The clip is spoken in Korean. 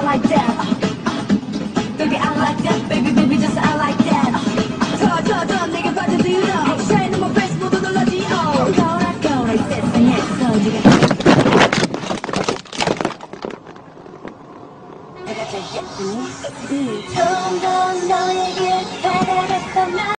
like that. Baby, I like that. Baby, baby, just I like that. 더 내게 빠져들어. Shine on my face 모두 놀라지어. 거라 이 세상에서 지금. 내가 제일 예쁘니? 처음 본 너에게